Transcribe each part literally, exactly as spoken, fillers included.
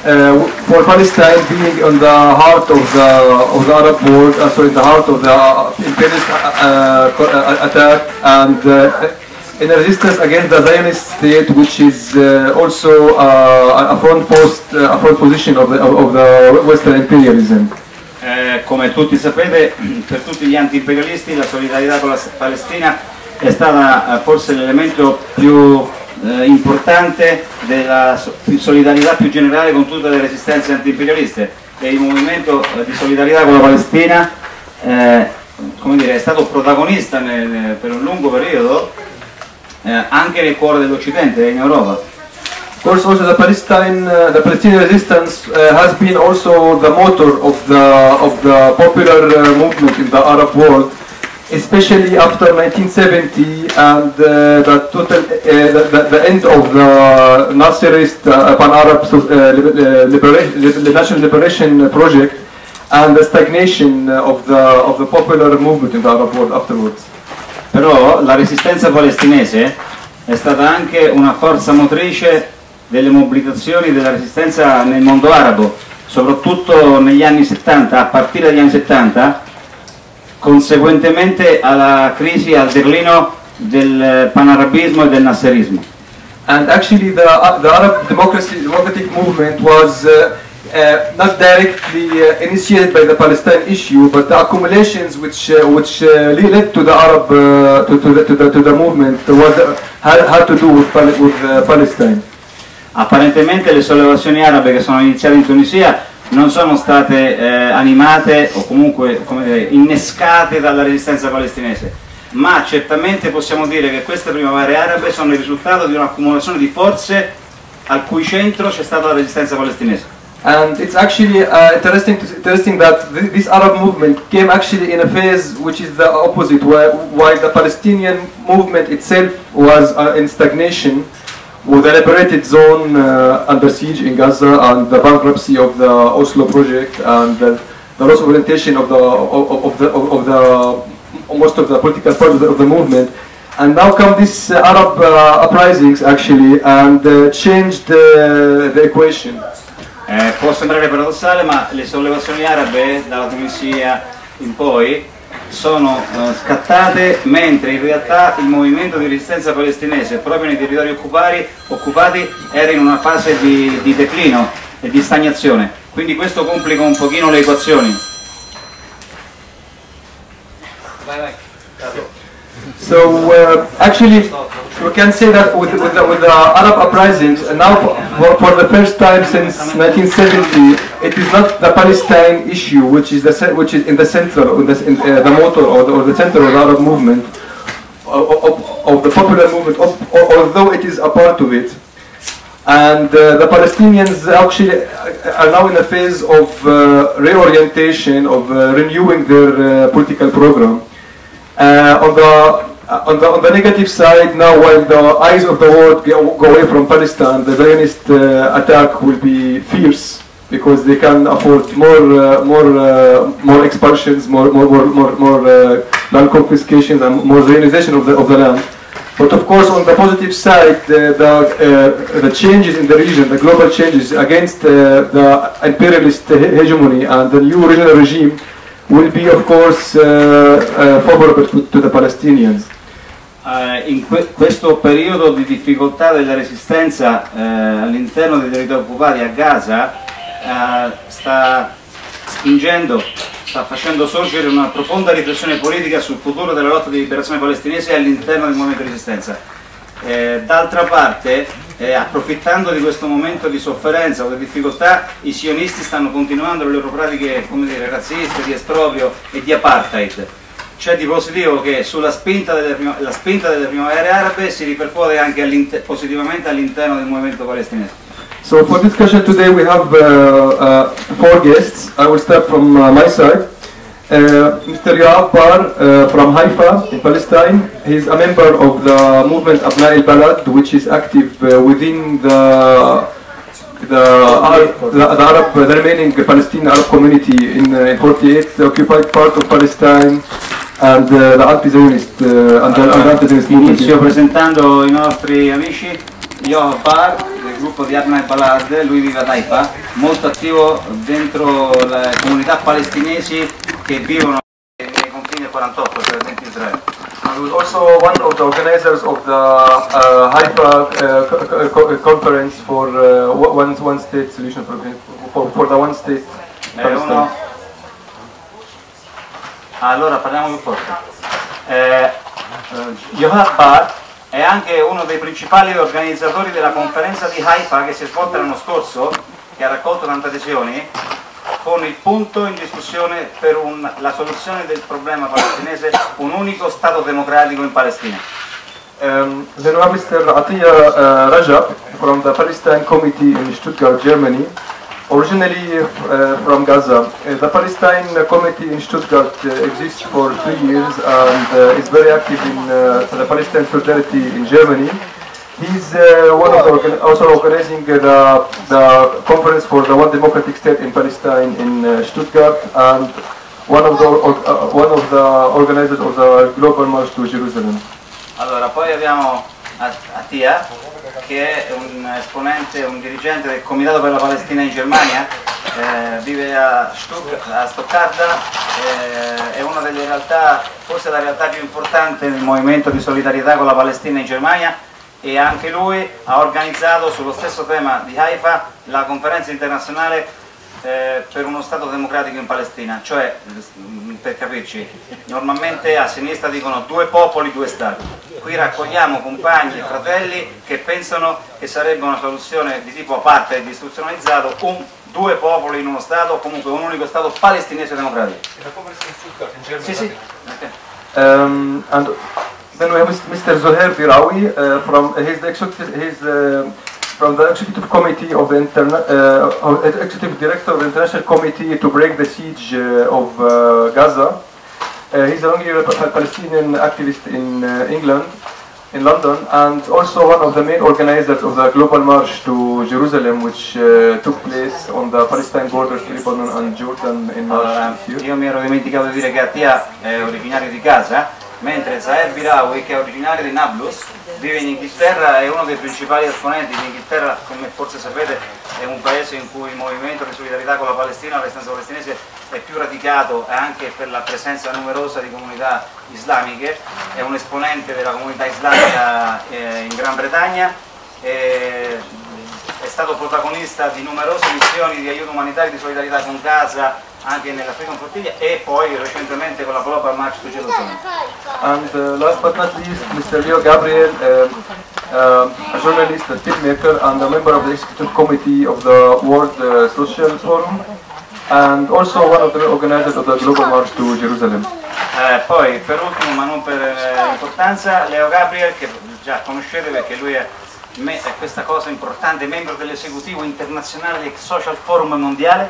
uh, for Palestine being on the heart of the of the Arab world, uh, sorry, the heart of the imperialist uh, uh, attack, and uh, in resistance against the Zionist state, which is uh, also uh, a front post, uh, a front position of the of the Western imperialism. Eh, come tutti sapete, per tutti gli anti-imperialisti la solidarietà con la Palestina è stata eh, forse l'elemento più eh, importante della solidarietà più generale con tutte le resistenze anti-imperialiste, e il movimento eh, di solidarietà con la Palestina eh, come dire, è stato protagonista nel, per un lungo periodo eh, anche nel cuore dell'Occidente e in Europa. Of course, also the Palestine, uh, the Palestinian resistance uh, has been also the motor of the of the popular uh, movement in the Arab world, especially after nineteen seventy and uh, the total uh, the, the, the end of the Nasserist uh, Pan-Arab uh, liberation, national liberation project, and the stagnation of the of the popular movement in the Arab world afterwards. Però la resistenza palestinese è stata anche una forza motrice delle mobilitazioni della resistenza nel mondo arabo, soprattutto negli anni settanta, a partire dagli anni settanta, conseguentemente alla crisi, al declino del panarabismo e del nasserismo. And actually the, uh, the Arab democracy, democratic movement was uh, uh, not directly uh, initiated by the Palestine issue, but the accumulations which uh, which uh, led to the Arab uh, to, to, the, to, the, to the movement was, uh, had, had to do with, with uh, Palestine. Apparentemente le sollevazioni arabe che sono iniziate in Tunisia non sono state eh, animate o comunque, come dire, innescate dalla resistenza palestinese, ma certamente possiamo dire che queste primavere arabe sono il risultato di un'accumulazione di forze al cui centro c'è stata la resistenza palestinese. And it's actually uh, interesting, to, interesting that th this Arab movement came actually in a phase which is the opposite, where, while the Palestinian movement itself was uh, in stagnation, with the liberated zone uh, under siege in Gaza, and the bankruptcy of the Oslo project, and the, the loss of orientation of the of, of the of the most of the political part of the, of the movement, and now come these uh, Arab uh, uprisings actually, and uh, changed uh, the equation. Eh, può sembrare paradossale, ma le sollevazioni arabe dalla Tunisia in poi sono uh, scattate mentre in realtà il movimento di resistenza palestinese proprio nei territori occupati, occupati era in una fase di, di declino e di stagnazione, quindi questo complica un pochino le equazioni. Vai, vai. So uh, actually we can say that with, with, the, with the Arab uprisings, and now for, for the first time since nineteen seventy, it is not the Palestine issue which is the which is in the central, in the, in, uh, the motor or the, or the center of the Arab movement, of, of, of the popular movement, of, although it is a part of it. And uh, the Palestinians actually are now in a phase of uh, reorientation, of uh, renewing their uh, political program. Uh, on the On the, on the negative side, now while the eyes of the world go, go away from Palestine, the Zionist uh, attack will be fierce because they can afford more, uh, more, uh, more expulsions, more, more, more, more, more uh, land confiscations, and more Zionization of the of the land. But of course, on the positive side, uh, the uh, the changes in the region, the global changes against uh, the imperialist hegemony and the new regional regime, will be of course uh, uh, favorable to, to the Palestinians. Uh, in que questo periodo di difficoltà della resistenza uh, all'interno dei territori occupati a Gaza uh, sta spingendo, sta facendo sorgere una profonda riflessione politica sul futuro della lotta di liberazione palestinese all'interno del movimento di resistenza. Eh, d'altra parte, eh, approfittando di questo momento di sofferenza o di difficoltà, i sionisti stanno continuando le loro pratiche, come dire, razziste, di esproprio e di apartheid. C'è di positivo che sulla spinta delle, prima, la spinta delle primavere arabe si ripercuote anche all positivamente all'interno del movimento palestinese. So for discussion today we have uh, uh, four guests. I will start from uh, my side. Uh, Mister Yoav Bar uh, from Haifa in Palestine. He is a member of the movement Abna al-Balad, which is active uh, within the the, Arab, the, the Arab, the remaining Palestinian Arab community in uh, forty-eight, the occupied part of Palestine, and uh, the anti-Zionist uh, and the, and the anti-Zionist movement. Inizio presentando i nostri amici. Yoav Bar del gruppo gruppo di Ahmed Balad, lui vive ad Haifa, molto attivo dentro le comunità palestinesi che vivono nei confini del quarantotto, cioè dentro Israele. He was also one of the organizers of the uh, Haifa uh, co co conference for uh, one, one state solution for, for, for the one state Palestine. Allora parliamo più forte. Eh, uh, Yoav Bar è anche uno dei principali organizzatori della conferenza di Haifa che si è svolta l'anno scorso, che ha raccolto tante adesioni, con il punto in discussione per un, la soluzione del problema palestinese, un unico Stato democratico in Palestina. Um, then we have Mister Atiyah uh, Rajab from the Palestine Committee in Stuttgart, Germany. Originally uh, from Gaza, uh, the Palestine Committee in Stuttgart uh, exists for three years and uh, is very active in uh, the Palestine Solidarity in Germany. He's uh, one of the organ also organizing uh, the, the conference for the One Democratic State in Palestine in uh, Stuttgart, and one of the or, uh, one of the organizers of the Global March to Jerusalem. Allora, poi abbiamo Atiyah, che è un esponente, un dirigente del Comitato per la Palestina in Germania, eh, vive a, Stutt a Stoccarda, eh, è una delle realtà, forse la realtà più importante del movimento di solidarietà con la Palestina in Germania, e anche lui ha organizzato sullo stesso tema di Haifa la conferenza internazionale eh, per uno Stato democratico in Palestina, cioè, per capirci, normalmente a sinistra dicono due popoli, due Stati. Qui raccogliamo compagni e fratelli che pensano che sarebbe una soluzione di tipo apartheid istituzionalizzato, un, due popoli in uno Stato, o comunque un unico Stato palestinese democratico. Sì, sì. Okay. Um, and then we have Mister Zoher Birawi uh, from uh, he's the executive, he's, uh, from the executive committee of the interna uh, executive director of the International Committee to break the siege uh, of uh, Gaza. Uh, he's a long-year Palestinian activist in uh, England, in London, and also one of the main organizers of the Global March to Jerusalem, which uh, took place on the Palestine borders to Lebanon and Jordan in March allora, this year. Io mi ero dimenticato di dire che Atiyah è originario di Gaza, mentre Zoher Birawi, che è originario di Nablus, vive in Inghilterra, è uno dei principali esponenti. L'Inghilterra, come forse sapete, è un paese in cui il movimento di solidarietà con la Palestina, la resistenza palestinese, è più radicato anche per la presenza numerosa di comunità islamiche. È un esponente della comunità islamica eh, in Gran Bretagna, e è stato protagonista di numerose missioni di aiuto umanitario e di solidarietà con Gaza, anche nella Freedom Flotilla, e poi recentemente con la Global March to Jerusalem. And uh, last but not least, Mister Leo Gabriel, uh, uh, a journalist, a filmmaker, and a member of the executive committee of the World uh, Social Forum, and also one of the organizers of the Global March to Jerusalem. Eh, poi, per ultimo, ma non per eh, importanza, Leo Gabriel, che già conoscete perché lui è, è questa cosa importante, membro dell'esecutivo internazionale del Social Forum mondiale,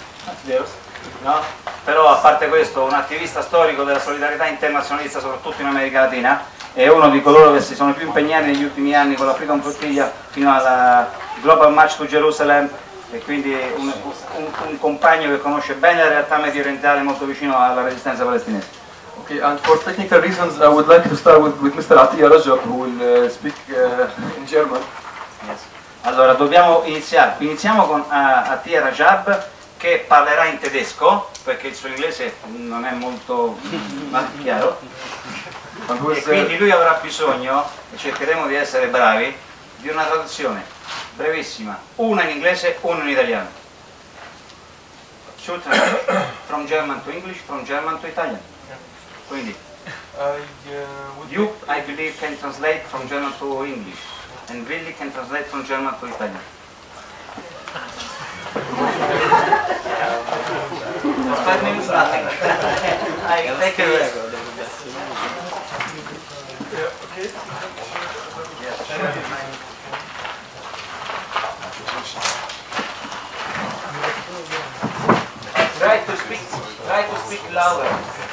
no? Però a parte questo, un attivista storico della solidarietà internazionalista, soprattutto in America Latina, è uno di coloro che si sono più impegnati negli ultimi anni con la Freedom Flotilla fino alla Global March to Jerusalem, e quindi un, un, un compagno che conosce bene la realtà medio orientale, molto vicino alla resistenza palestinese. Okay, and for technical reasons, I would like to start with, with Mister Atiyah Rajab, who will uh, speak uh, in German. Yes. Allora, dobbiamo iniziare. Iniziamo con uh, Atiyah Rajab, che parlerà in tedesco, perché il suo inglese non è molto chiaro, e quindi lui avrà bisogno, e cercheremo di essere bravi, di una traduzione brevissima, una in inglese, una in italiano. Two translation, from German to English, from German to Italian. Quindi, you, I believe, can translate from German to English, and Willy can translate from German to Italian. Five minutes, nothing. I take it. Okay. Try to speak. Try to speak louder.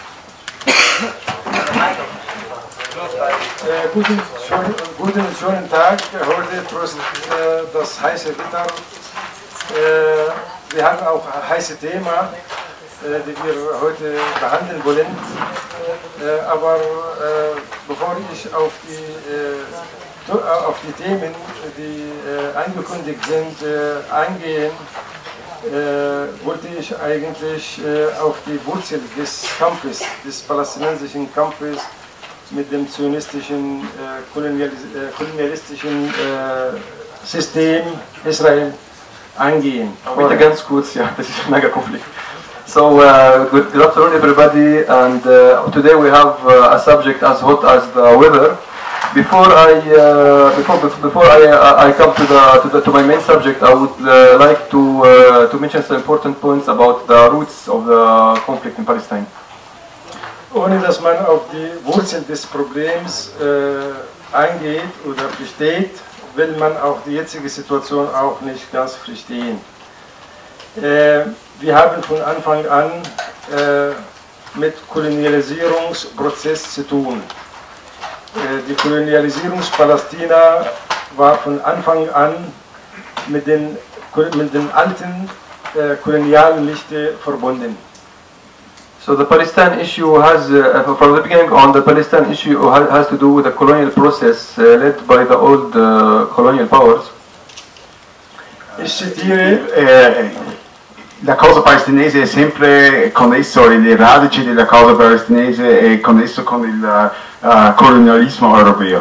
Äh, guten, schönen, guten, schönen Tag. Heute trotz äh, das heiße Wetter. Äh, wir haben auch ein heißes Thema, äh, das wir heute behandeln wollen. Äh, aber äh, bevor ich auf die äh, auf die Themen, die äh, angekündigt sind, äh, eingehen, äh, wollte ich eigentlich äh, auf die Wurzel des Kampfes, des palästinensischen Kampfes mit dem zionistischen, äh, kolonialis äh, kolonialistischen äh, System Israel eingehen. Bitte ganz kurz, ja, das ist ein mega Konflikt. So, uh, good, good afternoon everybody, and uh, today we have uh, a subject as hot as the weather. Before I uh, before before I uh, I come to the to, the, to my main subject, I would uh, like to uh, to mention some important points about the roots of the conflict in Palestine. Ohne dass man auf die Wurzel des Problems äh, eingeht oder besteht, will man auch die jetzige Situation auch nicht ganz verstehen. Äh, wir haben von Anfang an äh, mit Kolonialisierungsprozess zu tun. Äh, die Kolonialisierung Palästina war von Anfang an mit den, mit den alten äh, kolonialen Mächten verbunden. So the Palestine issue has, uh, from the beginning on, the Palestine issue has, has to do with the colonial process uh, led by the old uh, colonial powers. Ich zitiere, Eh, la causa palestinese è sempre connesso, le radici della causa palestinese è connesso con il uh, colonialismo europeo.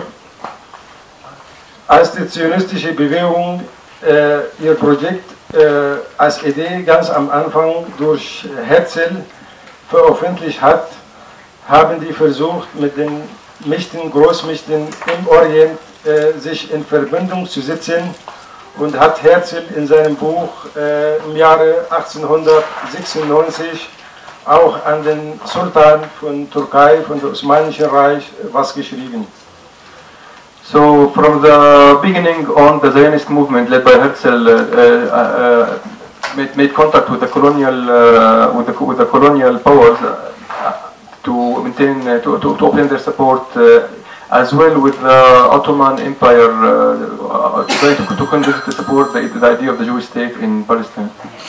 als die zionistische Bewegung äh, ihr Projekt äh, als Idee ganz am Anfang durch Herzl veröffentlicht hat, haben die versucht, mit den Mächten, Großmächten im Orient äh, sich in Verbindung zu setzen, und hat Herzl in seinem Buch äh, im Jahre achtzehnhundertsechsundneunzig auch an den Sultan von Türkei, von dem Osmanischen Reich, was geschrieben. So from the beginning on, the Zionist movement led by Herzl uh, uh, uh, made, made contact with the colonial uh, with, the, with the colonial powers uh, to maintain uh, to, to, to obtain their support, uh, as well with the Ottoman Empire, uh, uh, trying to, to convince to support the, the idea of the Jewish state in Palestine.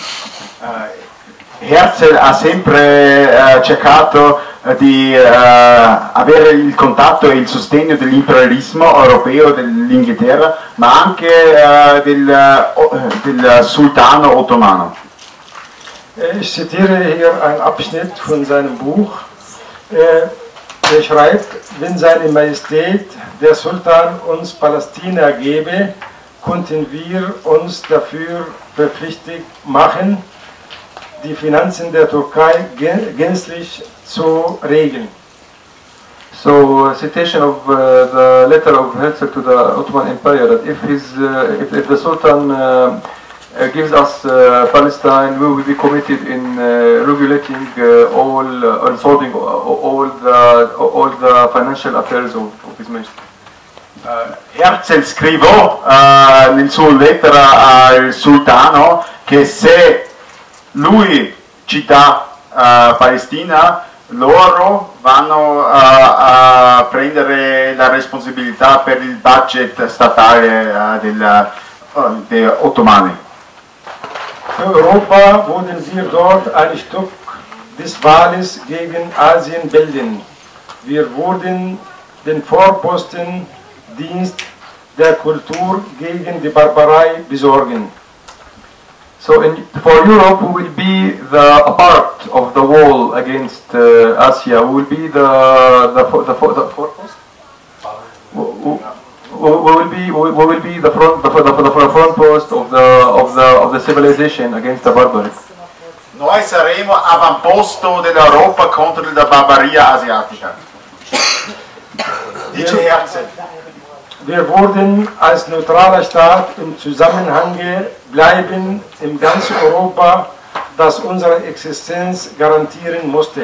Herzl ha sempre eh, cercato eh, di eh, avere il contatto e il sostegno dell'imperialismo europeo dell'Inghilterra, ma anche eh, del, eh, del sultano ottomano. Ich zitiere hier einen Abschnitt von seinem Buch. Er schreibt, wenn seine Majestät, der Sultan, uns Palästina gebe, konnten wir uns dafür verpflichtet machen, die Finanzen der Türkei gänzlich zu regeln. So, a citation of uh, the letter of Herzl to the Ottoman Empire, that if his, uh, if, if the Sultan uh, uh, gives us uh, Palestine, we will be committed in uh, regulating uh, all, uh, and solving all the, all the financial affairs of, of his majesty. Uh, Herzl scrivò uh, nel suo lettera al sultano che se lui ci dà uh, Palestina, loro vanno uh, a prendere la responsabilità per il budget statale uh, degli uh, Ottomani. Für Europa würden wir dort ein Stück des Walles gegen Asien bilden. Wir würden den Vorpostendienst der Kultur gegen die Barbarei besorgen. So in, for Europe, we will be the a part of the wall against uh, Asia. We will be the the the, the, the forepost. We, we, we will be we, we will be the front the, the, the front post of the of the of the civilization against the barbaric. Noi saremo avamposto dell'Europa contro la barbaria asiatica. Dice Herzl. Wir würden als neutraler Staat im Zusammenhang bleiben in ganz Europa, das unsere Existenz garantieren musste.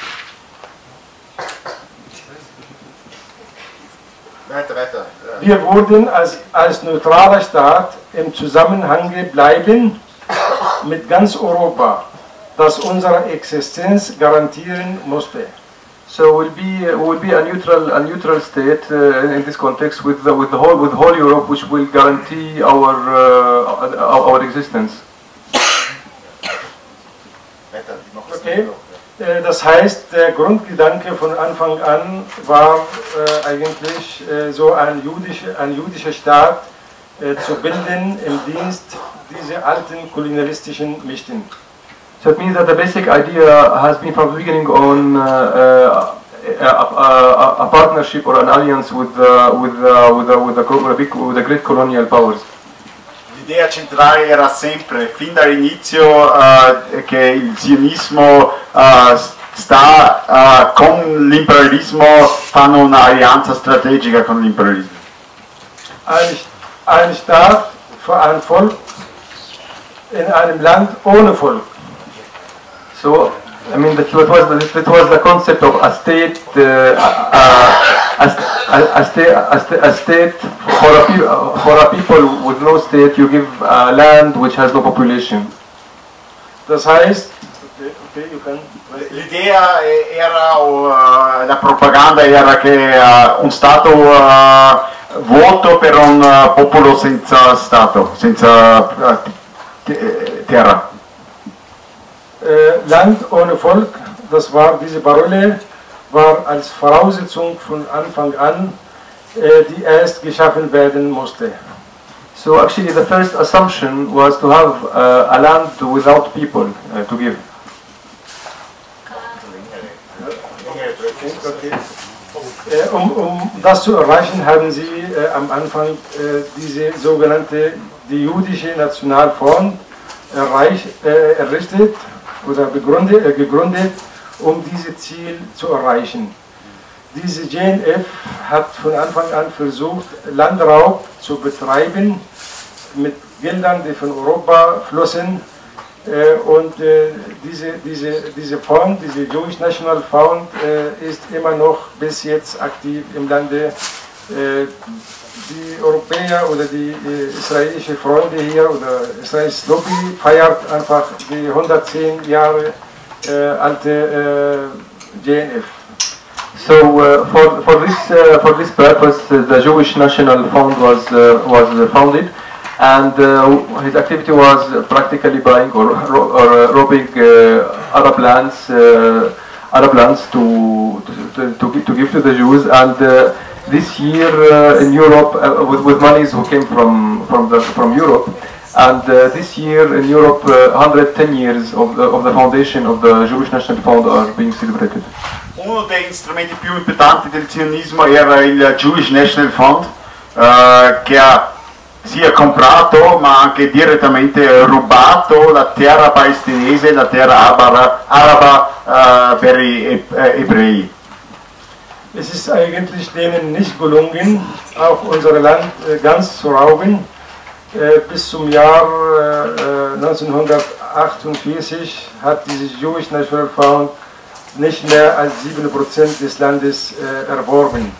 Weiter, weiter. Wir würden als, als neutraler Staat im Zusammenhang bleiben mit ganz Europa, das unsere Existenz garantieren musste. So we'll be uh, we'll be a neutral a neutral state uh, in this context with the with the whole with whole Europe, which will guarantee our uh, our, our existence. Okay. Das heißt, der Grundgedanke von Anfang an war äh, eigentlich äh, so ein, jüdische, ein jüdischer Staat äh, zu bilden im Dienst dieser alten kolonialistischen Mächten. So it means that the basic idea has been from the beginning on uh, uh, a, a, a partnership or an alliance with uh, with uh, with, uh, with, the, with, the big, with the great colonial powers. L'idea centrale era sempre, fin dall'inizio, uh, che il zionismo uh, sta uh, con l'imperialismo, fanno un'alleanza strategica con l'imperialismo. Ein, ein Staat für ein Volk in einem Land ohne Volk. So, I mean, that was the, that was the concept of a state, uh, uh, a, a, a, state, a, state, a state for a, for a people with no state. You give a land which has no population. Das heißt, okay, you can. L'idea era, uh, la propaganda era che uh, un Stato uh, vuoto per un uh, popolo senza Stato, senza uh, terra. Äh, Land ohne Volk, das war diese Parole, war als Voraussetzung von Anfang an, äh, die erst geschaffen werden musste. So actually the first assumption was to have uh, a land without people uh, to give. Äh, um, um das zu erreichen, haben sie äh, am Anfang äh, diese sogenannte die jüdische Nationalfonds erreich, äh, errichtet oder begründet, äh, gegründet, um dieses Ziel zu erreichen. Diese J N F hat von Anfang an versucht, Landraub zu betreiben mit Geldern, die von Europa flossen. Äh, und äh, diese, diese, diese Fonds, diese Jewish National Fund, äh, ist immer noch bis jetzt aktiv im Lande. Äh, die Europäer oder die äh, israelische Freunde hier oder Israels Lobby feiert einfach die hundertzehn Jahre äh, alte äh, J N F. So uh, for for this uh, for this purpose, uh, the Jewish National Fund was uh, was uh, founded, and uh, his activity was practically buying or, or uh, robbing uh, Arab lands, uh, Arab lands to to, to to give to the Jews. And uh, this year uh, in Europe, uh, with with monies who came from from the from Europe, and uh, this year in Europe, uh, one hundred ten years of the of the foundation of the Jewish National Fund are being celebrated. Uno degli strumenti più importanti del zionismo era il Jewish National Fund, eh, che ha sia comprato ma anche direttamente rubato la terra palestinese, la terra araba, araba eh, per i ebrei. Es ist eigentlich denen nicht gelungen, auch unser Land äh, ganz zu rauben. Äh, bis zum Jahr äh, neunzehnhundertachtundvierzig hat dieses Jewish National Fund nicht mehr als sieben Prozent des Landes äh, erworben.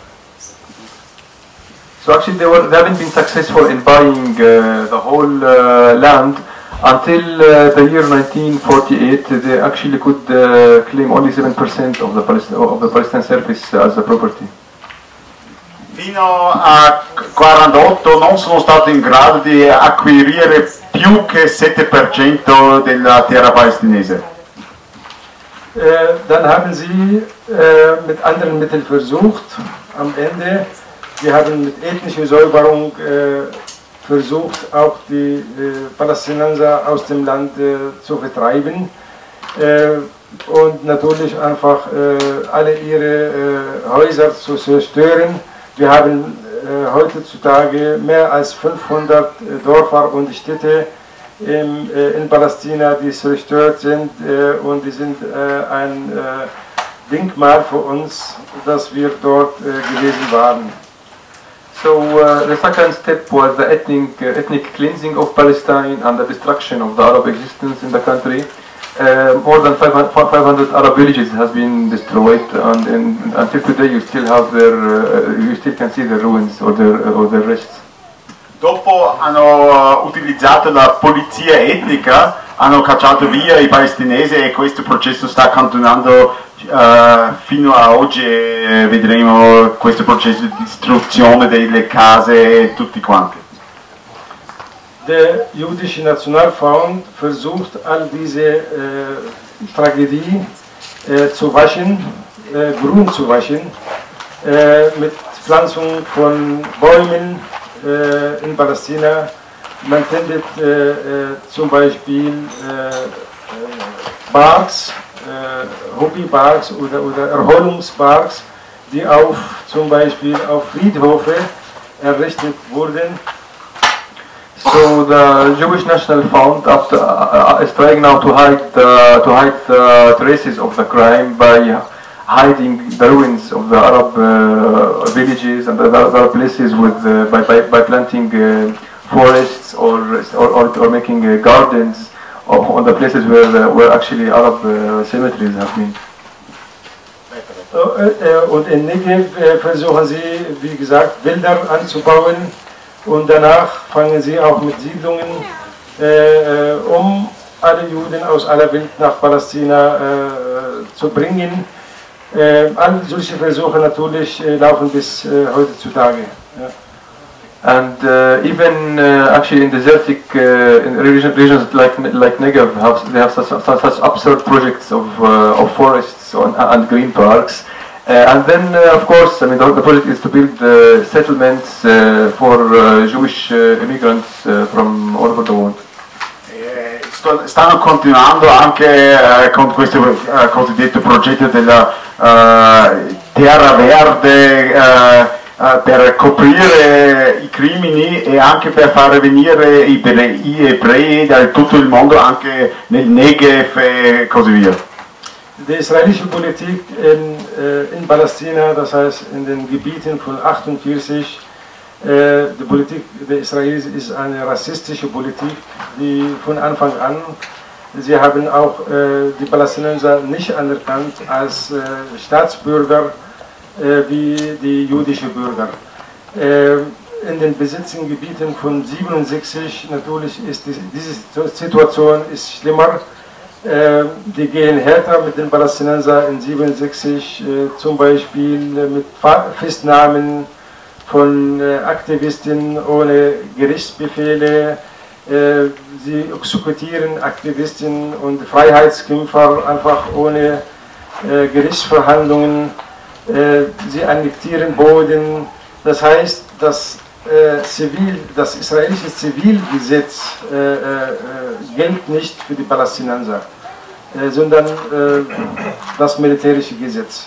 So actually they, were, they haven't been successful in buying uh, the whole uh, land until uh, the year nineteen forty-eight. They actually could uh, claim only seven percent of the, Palest of the Palestine surface as a property. Fino a quarantotto non sono stato in grado di acquisire più che sette per cento della terra palestinese. Äh, dann haben sie äh, mit anderen Mitteln versucht, am Ende, wir haben mit ethnischer Säuberung äh, versucht, auch die äh, Palästinenser aus dem Land äh, zu vertreiben äh, und natürlich einfach äh, alle ihre äh, Häuser zu zerstören. Wir haben äh, heutzutage mehr als fünfhundert äh, Dörfer und Städte In, in Palästina, die zerstört sind äh, und die sind äh, ein äh, Denkmal für uns, dass wir dort äh, gewesen waren. So uh, the second step was the ethnic, uh, ethnic cleansing of Palestine and the destruction of the Arab existence in the country. Uh, more than five hundred Arab villages has been destroyed, and, and until today you still have their, uh, you still can see their ruins or their, or their rests. Dopo hanno utilizzato la polizia etnica, hanno cacciato via i palestinesi e questo processo sta continuando uh, fino a oggi e vedremo questo processo di distruzione delle case e tutti quanti. Der Jüdische Nationalfonds versucht all diese äh, Tragödie äh, zu waschen, äh, grün zu waschen, äh, mit Pflanzung von Bäumen äh, in Palästina. Man findet äh, äh, zum Beispiel äh, äh, Parks, äh, Hobbyparks oder, oder Erholungsparks, die auf, zum Beispiel auf Friedhöfe errichtet wurden. So the Jewish National Fund after, uh, is trying now to hide the, to hide the traces of the crime by hiding the ruins of the Arab uh, villages and the other places with uh, by, by, by planting uh, forests or or, or, or making uh, gardens on the places where uh, where actually Arab uh, cemeteries have been. Und in Negev versuchen sie, wie gesagt, Wälder anzubauen und danach fangen sie auch mit Siedlungen, äh, um alle Juden aus aller Welt nach Palästina äh, zu bringen. Äh, all solche Versuche natürlich äh, laufen bis äh, heutzutage. Ja. And uh, even uh, actually in desertic uh, in region, regions like like Negev, have, they have such, such, such absurd projects of uh, of forests and, and green parks. Uh, and then, uh, of course, I mean, the, the project is to build uh, settlements uh, for uh, Jewish uh, immigrants uh, from all over the world. Stanno continuando anche eh, con questo eh, cosiddetto progetto della eh, terra verde eh, eh, per coprire i crimini e anche per fare venire i, i ebrei da tutto il mondo, anche nel Negev e così via. Die israelische Politik in, äh, in Palästina, das heißt in den Gebieten von achtundvierzig, äh, die Politik der Israelis ist eine rassistische Politik, die von Anfang an, sie haben auch äh, die Palästinenser nicht anerkannt als äh, Staatsbürger äh, wie die jüdischen Bürger. Äh, in den besetzten Gebieten von siebenundsechzig natürlich ist die, diese Situation ist schlimmer. Äh, die gehen härter mit den Palästinensern in siebenundsechzig, äh, zum Beispiel äh, mit Festnahmen von äh, Aktivisten ohne Gerichtsbefehle. Äh, sie exekutieren Aktivisten und Freiheitskämpfer einfach ohne äh, Gerichtsverhandlungen. Äh, sie annektieren Boden. Das heißt, dass Äh, Zivil, das israelische Zivilgesetz äh, äh, gilt nicht für die Palästinenser, äh, sondern äh, das militärische Gesetz.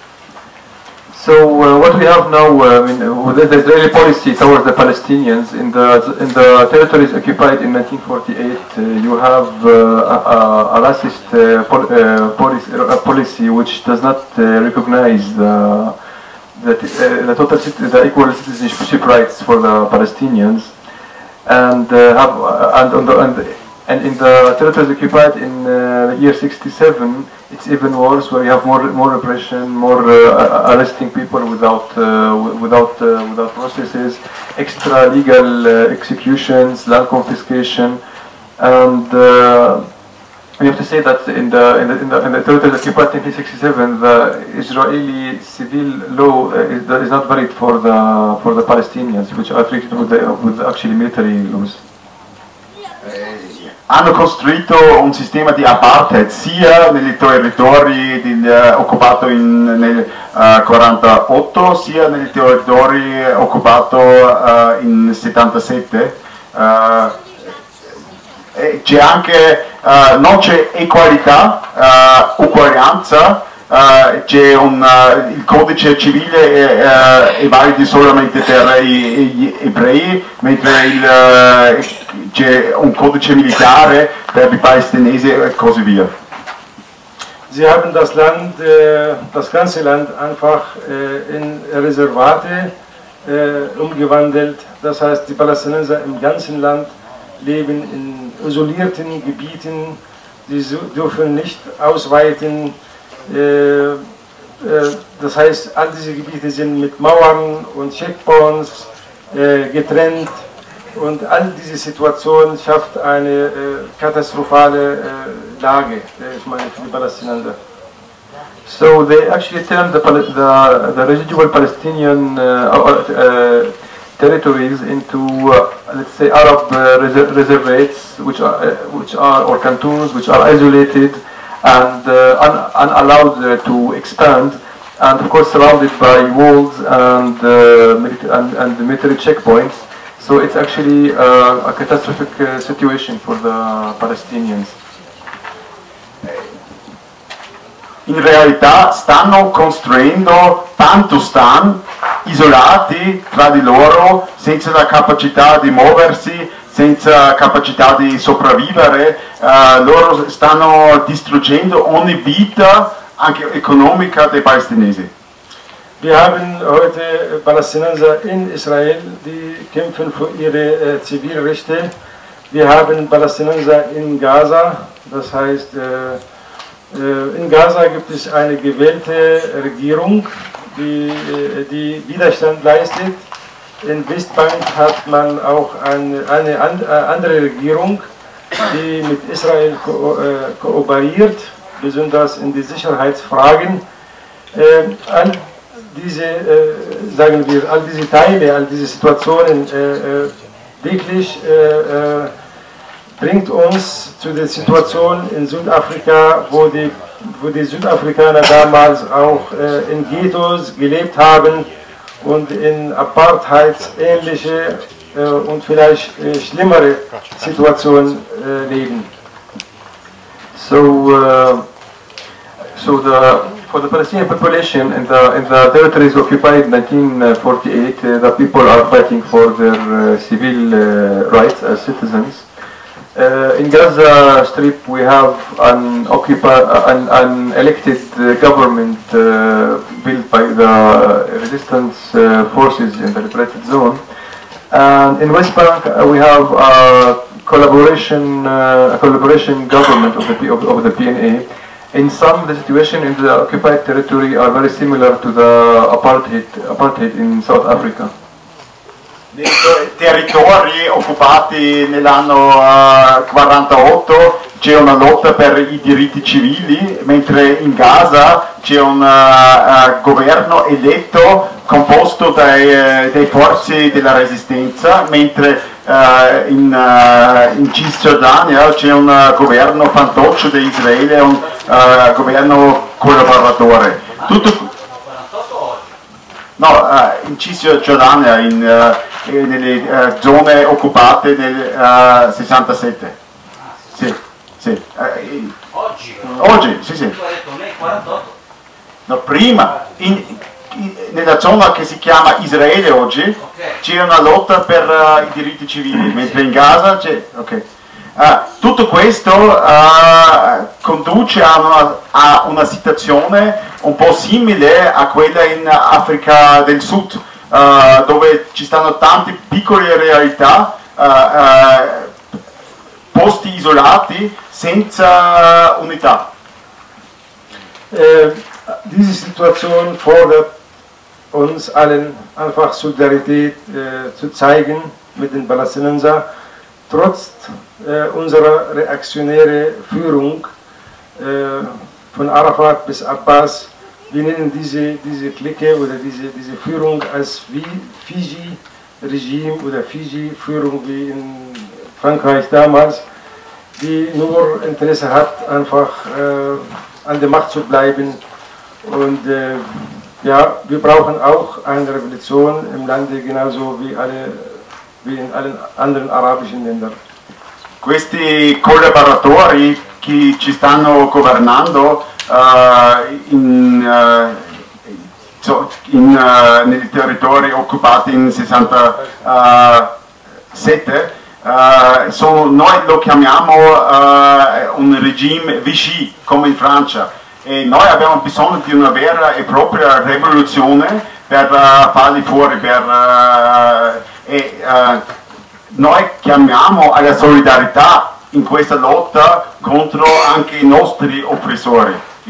So uh, what we have now, uh, I mean, with the Israeli policy towards the Palestinians in the in the territories occupied in nineteen forty-eight, uh, you have uh, a, a racist uh, pol uh, policy, a policy which does not uh, recognize the the, uh, the total the equal citizenship rights for the Palestinians, and uh, have uh, and, on the, and and in the territories occupied in uh, the year sixty-seven, it's even worse, where you have more more repression, more uh, arresting people without uh, without uh, without processes, extra legal uh, executions, land confiscation, and. Uh, We have to say that in the in the in the, in the territories occupied in nineteen sixty-seven, the Israeli civil law uh, is, is not valid for the for the Palestinians, which are treated with the, with actually military laws. Hanno costruito un sistema di apartheid sia nei territori del, uh, occupato in, nel uh, quarantotto, sia nei territori occupato uh, in settantasette. Uh, c'è anche, uh, non c'è equalità, uh, uguaglianza, uh, c'è un, uh, il codice civile uh, è valido solamente per i, gli ebrei, mentre il, uh, c'è un codice militare per i palestinesi e così via. Sie haben das Land, äh, das ganze Land einfach äh, in Reservate äh, umgewandelt, das heißt die Palästinenser im ganzen Land leben in isolierten Gebieten, sie dürfen nicht ausweiten, äh, äh, das heißt, all diese Gebiete sind mit Mauern und Checkpoints äh, getrennt und all diese Situation schafft eine äh, katastrophale äh, Lage, äh, ich meine, für die Palästinenser. So they actually turned the, the, the residual Palestinian uh, uh, territories into, uh, let's say, Arab uh, reser reservates, which are, uh, which are, or cantons, which are isolated, and uh, un unallowed uh, to expand, and of course surrounded by walls and, uh, and, and military checkpoints. So it's actually uh, a catastrophic uh, situation for the Palestinians. In realtà stanno costruendo Bantustan isolati tra di loro, senza la capacità di muoversi, senza capacità di sopravvivere. Uh, loro stanno distruggendo ogni vita, anche economica, dei palestinesi. Wir haben heute Palästinenser in Israel, die kämpfen für ihre äh, Zivilrechte. Wir haben Palästinenser in Gaza, das heißt, äh, in Gaza gibt es eine gewählte Regierung, die, die Widerstand leistet. In Westbank hat man auch eine, eine andere Regierung, die mit Israel ko kooperiert, besonders in die Sicherheitsfragen. All diese, sagen wir, all diese Teile, all diese Situationen wirklich bringt uns zu der Situation in Südafrika, wo die, wo die Südafrikaner damals auch äh, in Ghettos gelebt haben und in Apartheid-ähnliche äh, und vielleicht äh, schlimmere Situationen äh, leben. So, uh, so the, for the Palestinian population in the, in the territories occupied in nineteen forty-eight, uh, the people are fighting for their uh, civil uh, rights as citizens. Uh, in Gaza Strip, we have an, occupied, uh, an, an elected uh, government uh, built by the resistance uh, forces in the liberated zone. And in West Bank, uh, we have a collaboration, uh, a collaboration government of the, P of, of the P N A. In some, the situation in the occupied territory are very similar to the apartheid, apartheid in South Africa. Nei territori occupati nell'anno uh, quarantotto c'è una lotta per i diritti civili, mentre in Gaza c'è un uh, uh, governo eletto composto dai, uh, dai forze della resistenza, mentre uh, in, uh, in Cisgiordania c'è un uh, governo fantoccio di Israele, un uh, governo collaboratore. Tutto, no, uh, in Cisgiordania, in, uh, nelle uh, zone occupate nel uh, sessantasette. Sì, sì. Uh, Oggi? Oggi, sì, sì. Tu hai detto nel quarantotto? No, prima, in, in, nella zona che si chiama Israele oggi, okay, c'è una lotta per uh, i diritti civili, mentre in Gaza c'è... Okay. Uh, tutto questo uh, conduce a una, a una situazione un po' simile a quella in Africa del Sud, uh, dove ci stanno tante piccole realtà, uh, uh, posti isolati senza unità. Äh, diese Situation fordert uns allen einfach Solidarität äh, zu zeigen mit den Palästinensern, trotz äh, unserer reaktionären Führung äh, von Arafat bis Abbas. Wir nennen diese, diese Clique oder diese, diese Führung als Fiji-Regime oder Fiji-Führung wie in Frankreich damals, die nur Interesse hat, einfach äh, an der Macht zu bleiben. Und äh, ja, wir brauchen auch eine Revolution im Lande, genauso wie, alle, wie in allen anderen arabischen Ländern. Questi collaboratori che ci stanno governando uh, in, uh, so, in, uh, nei territori occupati in sessantasette, uh, sono, noi lo chiamiamo uh, un regime Vichy, come in Francia, e noi abbiamo bisogno di una vera e propria rivoluzione per uh, farli fuori, per, uh, e, uh, noi chiamiamo alla solidarietà in questa lotta contro anche i nostri oppressori.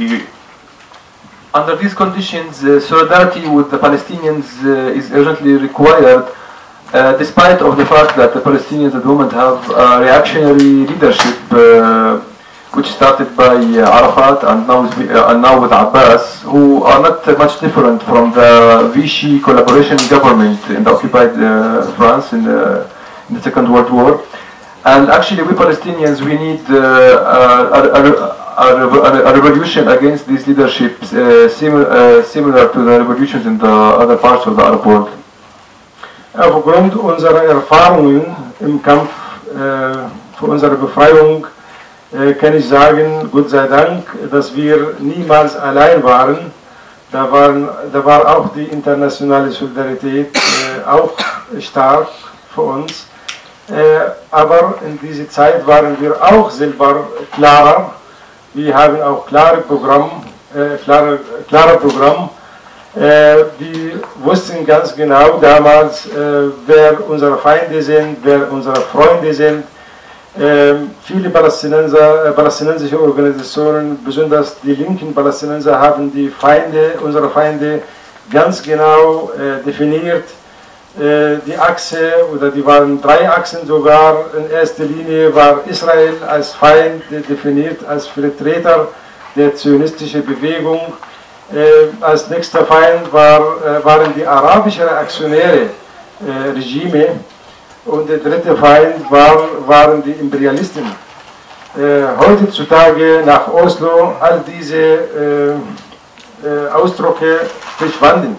Under these conditions, uh, solidarity with the Palestinians uh, is urgently required, uh, despite of the fact that the Palestinians at the moment have uh, reactionary leadership, uh, which started by uh, Arafat and now, is, uh, and now with Abbas, who are not uh, much different from the Vichy collaboration government in the occupied uh, France in the, in the Second World War. And actually, we Palestinians, we need uh, a, a, a, a revolution against these leaderships uh, similar, uh, similar to the revolutions in the other parts of the Arab world? Aufgrund unserer Erfahrungen im Kampf äh, für unsere Befreiung äh, kann ich sagen, Gott sei Dank, dass wir niemals allein waren. Da, waren, da war auch die internationale Solidarität äh, auch stark für uns. Äh, aber in dieser Zeit waren wir auch selber klarer. Wir haben auch klare Programm, äh, klare, klare Programm. Äh, wir wussten ganz genau damals, äh, wer unsere Feinde sind, wer unsere Freunde sind. Äh, viele Palästinenser, äh, palästinensische Organisationen, besonders die linken Palästinenser, haben die Feinde, unsere Feinde ganz genau äh, definiert. Die Achse, oder die waren drei Achsen sogar, in erster Linie war Israel als Feind definiert, als Vertreter der zionistischen Bewegung. Äh, als nächster Feind war, äh, waren die arabischen Aktionäre, äh, Regime, und der dritte Feind war, waren die Imperialisten. Äh, heutzutage nach Oslo all diese äh, äh, Ausdrücke verschwanden.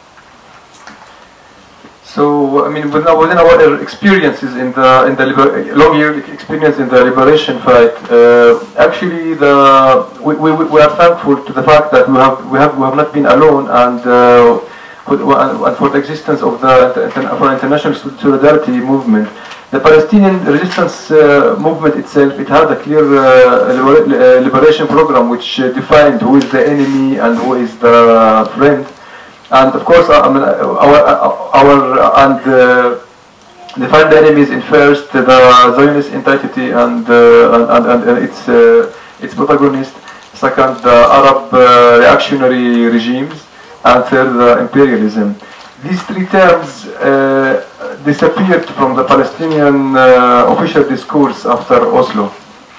So, I mean, within our experiences in the in the liber long year experience in the liberation fight, uh, actually, the we, we we are thankful to the fact that we have we have we have not been alone, and uh, for, and for the existence of the for international solidarity movement. The Palestinian resistance uh, movement itself, it had a clear uh, liber liberation program which uh, defined who is the enemy and who is the friend. And of course, uh, I mean, our, our, and uh, define the enemies in first, the Zionist entity and, uh, and, and, and its, uh, its protagonist, second, the Arab uh, reactionary regimes, and third, the imperialism. These three terms uh, disappeared from the Palestinian uh, official discourse after Oslo.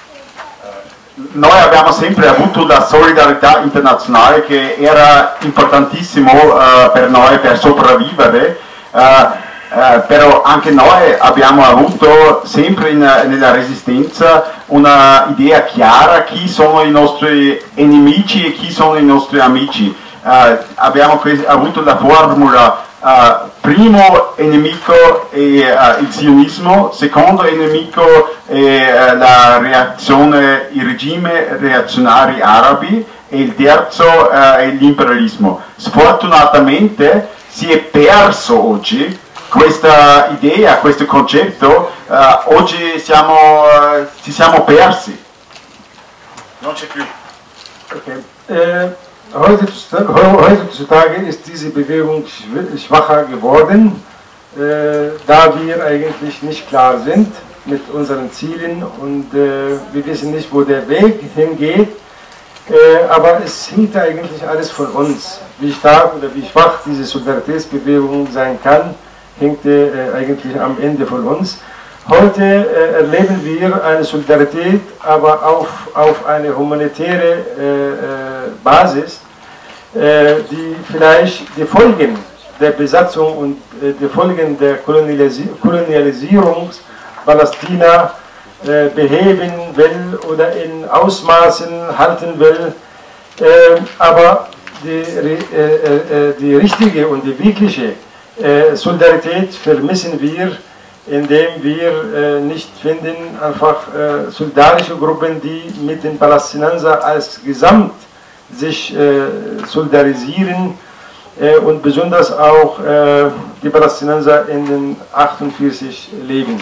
Noi abbiamo sempre avuto la solidarietà internazionale che era importantissimo uh, per noi per sopravvivere, uh, uh, però anche noi abbiamo avuto sempre in, nella resistenza una idea chiara chi sono i nostri nemici e chi sono i nostri amici. Uh, abbiamo avuto la formula uh, primo nemico è uh, il sionismo, secondo nemico è uh, la reazione, il regime reazionari arabi e il terzo uh, è l'imperialismo. Sfortunatamente si è perso oggi questa idea, questo concetto, uh, oggi siamo, uh, ci siamo persi. Non c'è più. Okay. Äh, Heutzutage ist diese Bewegung schwacher geworden, äh, da wir eigentlich nicht klar sind mit unseren Zielen und äh, wir wissen nicht, wo der Weg hingeht, äh, aber es hängt eigentlich alles von uns. Wie stark oder wie schwach diese Solidaritätsbewegung sein kann, hängt äh, eigentlich am Ende von uns. Heute äh, erleben wir eine Solidarität, aber auf, auf eine humanitäre äh, äh, Basis, äh, die vielleicht die Folgen der Besatzung und äh, die Folgen der Kolonialisi Kolonialisierung Palästina äh, beheben will oder in Ausmaßen halten will. Äh, aber die, äh, äh, die richtige und die wirkliche äh, Solidarität vermissen wir, indem wir äh, nicht finden, einfach äh, solidarische Gruppen, die mit den Palästinensern als Gesamt sich äh, solidarisieren äh, und besonders auch äh, die Palästinenser in den achtundvierzig leben.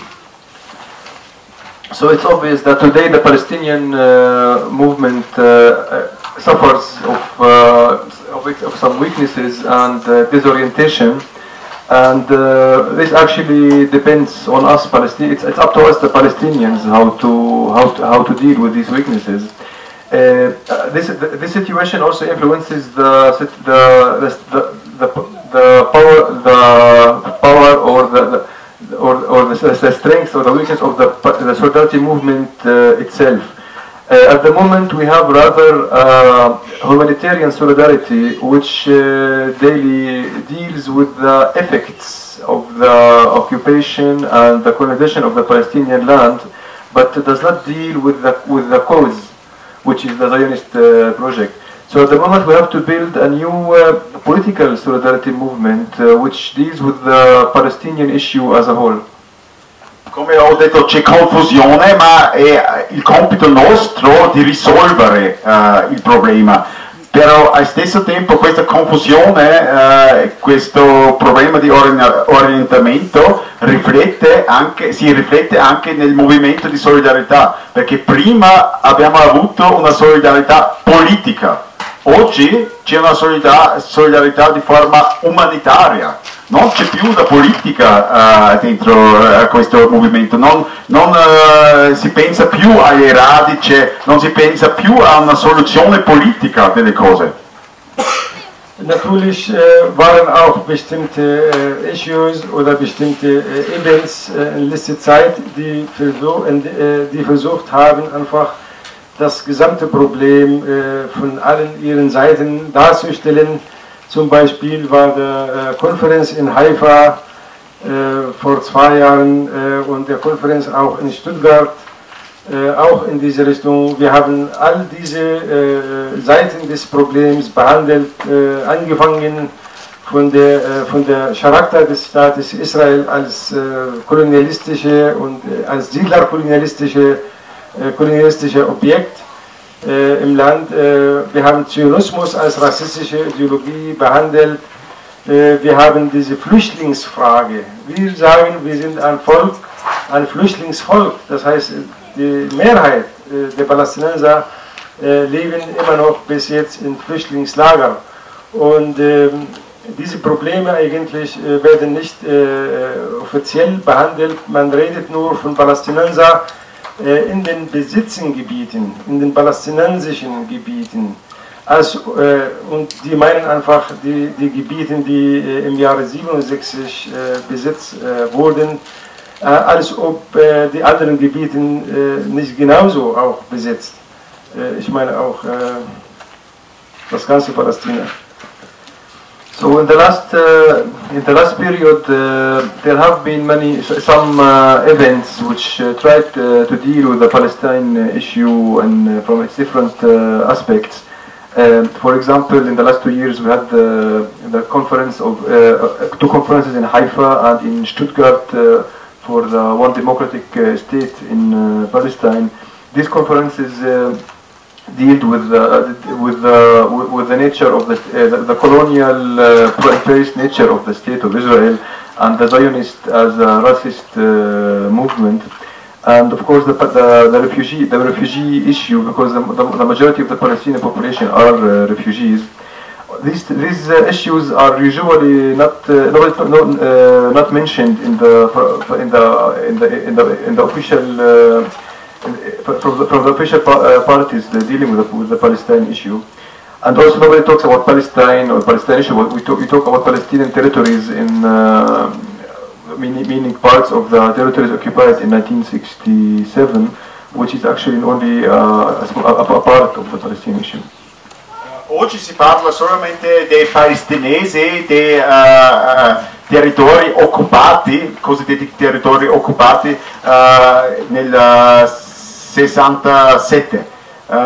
So it's obvious that today the Palestinian uh, movement uh, suffers of, uh, of, of some weaknesses and uh, disorientation. And uh, this actually depends on us, Palestinians. It's, it's up to us, the Palestinians, how to how to how to deal with these weaknesses. Uh, this this situation also influences the the the the, the power the power or the, the or or the, the strength or the weakness of the the solidarity movement uh, itself. Uh, at the moment, we have rather uh, humanitarian solidarity, which uh, daily deals with the effects of the occupation and the colonization of the Palestinian land, but does not deal with the with the cause, which is the Zionist uh, project. So at the moment we have to build a new uh, political solidarity movement uh, which deals with the Palestinian issue as a whole. Come ho detto c'è confusione, ma è il compito nostro di risolvere uh, il problema. Però allo stesso tempo questa confusione, uh, questo problema di orientamento riflette anche, si riflette anche nel movimento di solidarietà, perché prima abbiamo avuto una solidarietà politica, oggi c'è una solidarietà, solidarietà di forma umanitaria. Non c'è più la politica uh, dentro uh, questo movimento, non, non uh, si pensa più alle radici, non si pensa più a una soluzione politica delle cose. Natürlich äh, waren auch bestimmte äh, Issues oder bestimmte äh, Events äh, in letzter Zeit, die, versuch, äh, die versucht haben, einfach das gesamte Problem äh, von allen ihren Seiten darzustellen. Zum Beispiel war die äh, Konferenz in Haifa äh, vor zwei Jahren äh, und der Konferenz auch in Stuttgart, äh, auch in diese Richtung. Wir haben all diese äh, Seiten des Problems behandelt, äh, angefangen von der, äh, von der Charakter des Staates Israel als äh, kolonialistische und äh, als siedlerkolonialistische äh, kolonialistische Objekt Äh, im Land. Äh, wir haben Zionismus als rassistische Ideologie behandelt. Äh, wir haben diese Flüchtlingsfrage. Wir sagen, wir sind ein Volk, ein Flüchtlingsvolk. Das heißt, die Mehrheit äh, der Palästinenser äh, leben immer noch bis jetzt in Flüchtlingslagern. Und äh, diese Probleme eigentlich äh, werden nicht äh, offiziell behandelt. Man redet nur von Palästinensern in den Besitzgebieten, in den palästinensischen Gebieten. Also, äh, und die meinen einfach die, die Gebiete, die äh, im Jahre siebenundsechzig äh, besetzt äh, wurden, äh, als ob äh, die anderen Gebiete äh, nicht genauso auch besetzt. Äh, ich meine auch äh, das ganze Palästina. So in the last uh, in the last period, uh, there have been many some uh, events which uh, tried uh, to deal with the Palestine issue and uh, from its different uh, aspects. Uh, for example, in the last two years, we had the, the conference of uh, two conferences in Haifa and in Stuttgart uh, for the one democratic uh, state in uh, Palestine. These conferences Uh, dealt with the, with the, with the nature of the, uh, the, the colonial uh, pro-imperialist nature of the state of Israel and the Zionist as a racist uh, movement, and of course the, the, the refugee the refugee issue, because the, the, the majority of the Palestinian population are uh, refugees. These these uh, issues are usually not uh, not no, uh, not mentioned in the in the in the in the, in the official. Uh, From the, from the official uh, parties dealing with the, with the Palestine issue, and also nobody talks about Palestine or Palestine issue. We talk, we talk about Palestinian territories in uh, meaning, meaning parts of the territories occupied in nineteen sixty-seven, which is actually only uh, a, a part of the Palestinian issue. Oggi si parla solamente dei palestinesi, dei uh, territori occupati, cosiddetti territori occupati uh, nel uh, sessantasette, uh,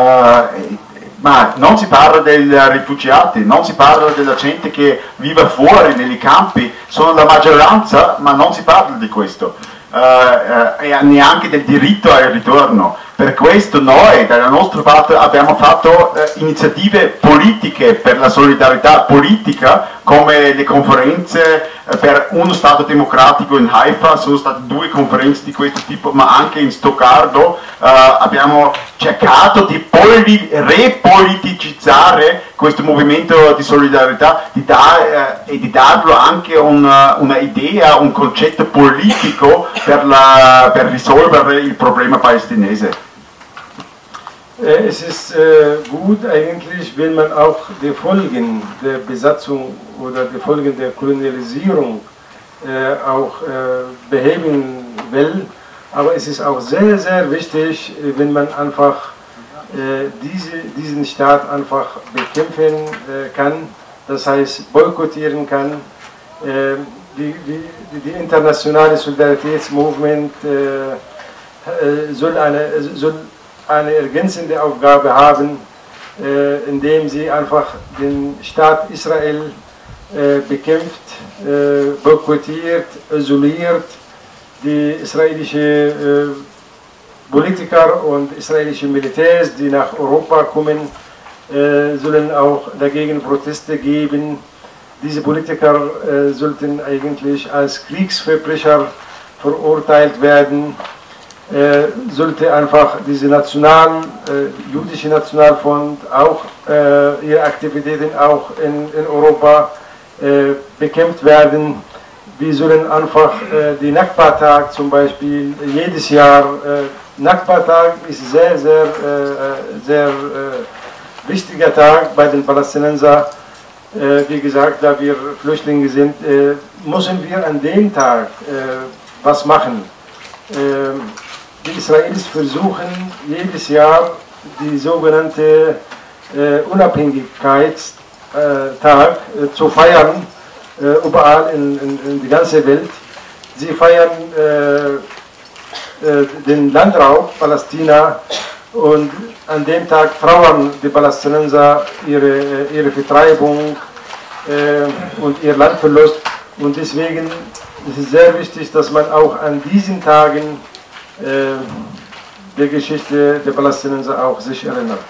ma non si parla dei rifugiati, non si parla della gente che vive fuori nei campi, sono la maggioranza, ma non si parla di questo, uh, uh, e neanche del diritto al ritorno. Per questo noi, dalla nostra parte, abbiamo fatto eh, iniziative politiche per la solidarietà politica, come le conferenze eh, per uno Stato democratico in Haifa. Sono state due conferenze di questo tipo, ma anche in Stoccardo eh, abbiamo cercato di repoliticizzare questo movimento di solidarietà di da, eh, e di darlo anche una, una idea, un concetto politico per, la, per risolvere il problema palestinese. Es ist äh, gut eigentlich, wenn man auch die Folgen der Besatzung oder die Folgen der Kolonialisierung äh, auch äh, beheben will, aber es ist auch sehr, sehr wichtig, wenn man einfach äh, diese, diesen Staat einfach bekämpfen äh, kann, das heißt boykottieren kann. Äh, die, die, die internationale Solidaritätsmovement äh, soll eine soll eine ergänzende Aufgabe haben, äh, indem sie einfach den Staat Israel äh, bekämpft, äh, boykottiert, isoliert, die israelische äh, Politiker und israelische Militärs, die nach Europa kommen, äh, sollen auch dagegen Proteste geben. Diese Politiker äh, sollten eigentlich als Kriegsverbrecher verurteilt werden. Äh, sollte einfach diese National, äh, jüdische Nationalfront auch äh, ihre Aktivitäten auch in, in Europa äh, bekämpft werden. Wir sollen einfach äh, die Nakba-Tag zum Beispiel jedes Jahr, äh, Nakba-Tag ist sehr, sehr, äh, sehr äh, wichtiger Tag bei den Palästinensern. Äh, wie gesagt, da wir Flüchtlinge sind, äh, müssen wir an dem Tag äh, was machen. Äh, die Israelis versuchen jedes Jahr die sogenannte äh, Unabhängigkeitstag äh, zu feiern, äh, überall in, in, in der ganzen Welt. Sie feiern äh, äh, den Landraub Palästina und an dem Tag trauern die Palästinenser ihre, ihre Vertreibung äh, und ihr Landverlust. Und deswegen ist es sehr wichtig, dass man auch an diesen Tagen äh, der Geschichte der Palästinenser auch sich erinnert.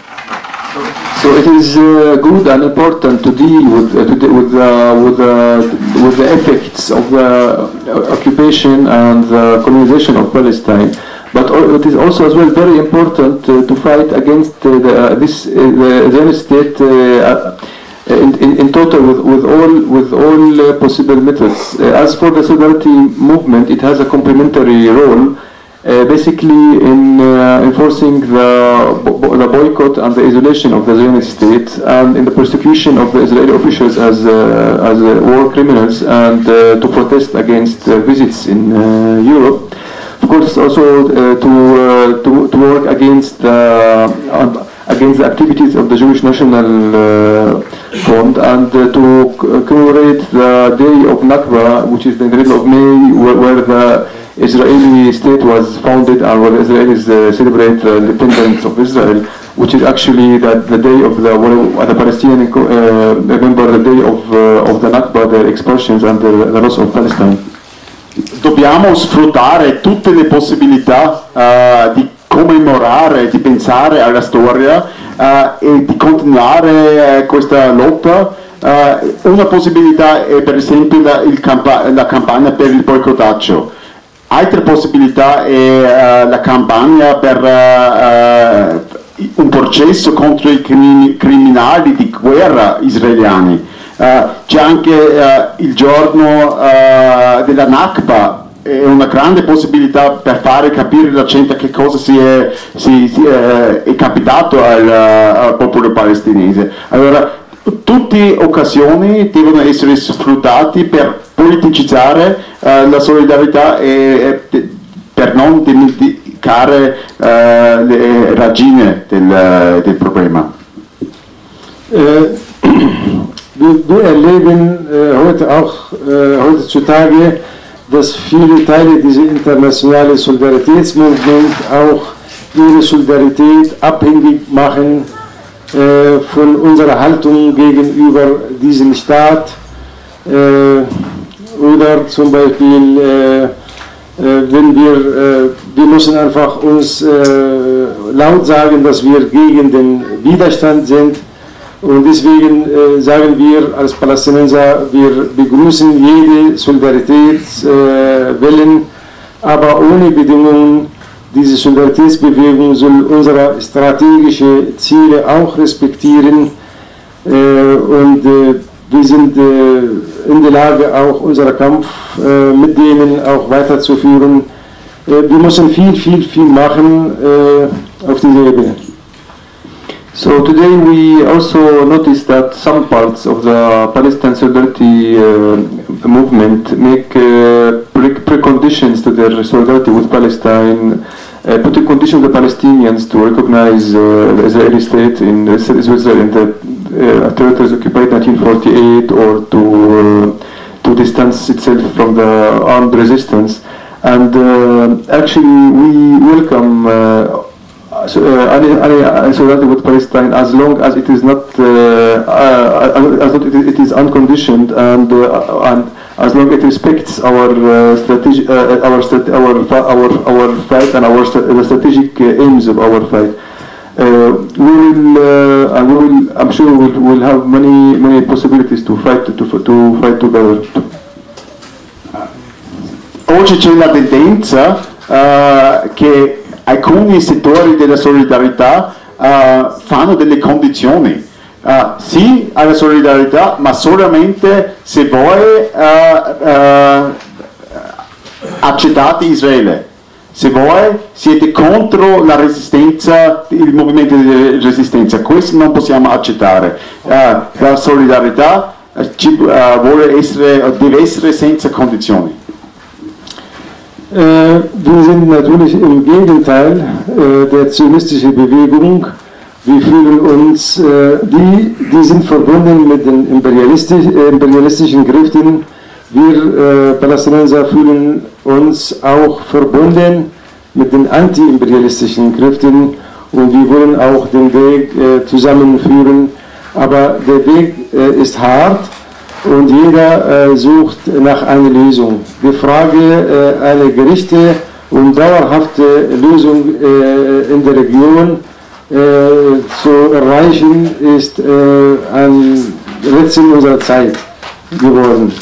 So it is uh, good and important to deal with uh, to de with, uh, with, uh, with the effects of the occupation and the colonization of Palestine. But it is also as well very important uh, to fight against uh, the, uh, this uh, the Israeli state uh, in, in, in total with, with all with all uh, possible methods. Uh, as for the solidarity movement, it has a complementary role. Uh, basically in uh, enforcing the, bo the boycott and the isolation of the Zionist state and in the persecution of the Israeli officials as, uh, as uh, war criminals and uh, to protest against uh, visits in uh, Europe. Of course also uh, to, uh, to, to work against, uh, against the activities of the Jewish National uh, Front and uh, to commemorate the day of Nakba, which is in the middle of May, where, where the Israeli state was founded and where the Israelis uh, celebrate the independence of Israel, which is actually that the day of the, well, the Palestinians uh, remember the day of, uh, of the Nakba, the expulsions and the, the loss of Palestine. Dobbiamo sfruttare tutte le possibilità uh, di commemorare, di pensare alla storia uh, e di continuare uh, questa lotta. Uh, una possibilità è per esempio la, il campa la campagna per il boicottaggio. Altre possibilità è uh, la campagna per uh, uh, un processo contro i crim criminali di guerra israeliani. Uh, C'è anche uh, il giorno uh, della Nakba, è una grande possibilità per fare capire alla gente che cosa si è, si, si è, è capitato al, uh, al popolo palestinese. Allora, tutte occasioni devono essere sfruttati per politicizzare uh, la solidarietà e, e per non dimenticare uh, le radici del, del problema. Äh, wir, wir erleben äh, heute auch äh, heutzutage, dass viele Teile dieser internationalen Solidaritätsmovement auch ihre Solidarität abhängig machen von unserer Haltung gegenüber diesem Staat äh, oder zum Beispiel, äh, äh, wenn wir, äh, wir müssen einfach uns äh, laut sagen, dass wir gegen den Widerstand sind und deswegen äh, sagen wir als Palästinenser, wir begrüßen jede Solidaritätswellen, äh, aber ohne Bedingungen. Diese Solidaritätsbewegung soll unsere strategischen Ziele auch respektieren äh, und äh, wir sind äh, in der Lage, auch unseren Kampf äh, mit denen auch weiterzuführen. Äh, wir müssen viel, viel, viel machen äh, auf dieser Ebene. So today we also noticed that some parts of the Palestine solidarity uh, movement make uh, pre preconditions to their solidarity with Palestine, uh, putting conditions on the Palestinians to recognize uh, the Israeli state in Israel in the uh, territories occupied in nineteen forty-eight, or to uh, to distance itself from the armed resistance. And uh, actually we welcome uh, so, uh, any, any solidarity with Palestine as long as it is not uh, uh, as it, it is unconditioned and uh, and as long as it respects our uh, strategy, uh, our, our our our fight and our the strategic uh, aims of our fight. Uh, we will, uh, and we will, I'm sure we'll, we'll have many many possibilities to fight to, to fight together. Oggi c'è la tendenza uh, che alcuni settori della solidarietà uh, fanno delle condizioni. Uh, sì alla solidarietà, ma solamente se voi uh, uh, accettate Israele. Se voi siete contro la resistenza, il movimento di resistenza, questo non possiamo accettare. Uh, la solidarietà uh, ci, uh, vuole essere, deve essere senza condizioni. Äh, wir sind natürlich im Gegenteil äh, der zionistische Bewegung. Wir fühlen uns, äh, die, die sind verbunden mit den imperialistisch, äh, imperialistischen Kräften. Wir äh, Palästinenser fühlen uns auch verbunden mit den anti-imperialistischen Kräften und wir wollen auch den Weg äh, zusammenführen. Aber der Weg äh, ist hart. Und jeder äh, sucht nach einer Lösung. Die Frage, äh, eine gerechte und dauerhafte Lösung äh, in der Region äh, zu erreichen, ist äh, ein Rätsel unserer Zeit geworden.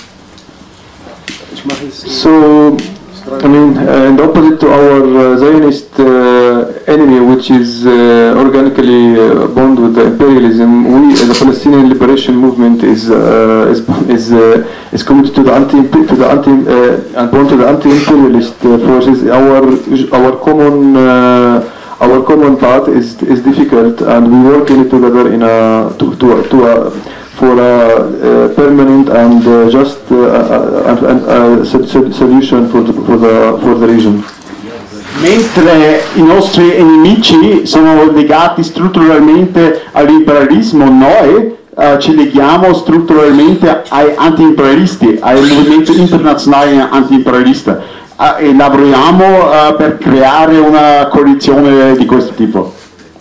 So, I mean, uh, in the opposite to our uh, Zionist uh, enemy, which is uh, organically uh, bound with the imperialism, we, uh, the Palestinian Liberation Movement, is uh, is is, uh, is committed to the anti to the anti uh, and bound to the anti-imperialist uh, forces. Our our common uh, our common path is is difficult, and we work in it together in a to to to a. for a, a permanent and uh, just uh, uh, uh, uh, solution for the, for the, for the region. Mentre i nostri nemici sono legati strutturalmente all'imperialismo, noi uh, ci leghiamo strutturalmente ai anti-imperialisti, al movimento internazionale anti-imperialista uh, e lavoriamo uh, per creare una coalizione di questo tipo.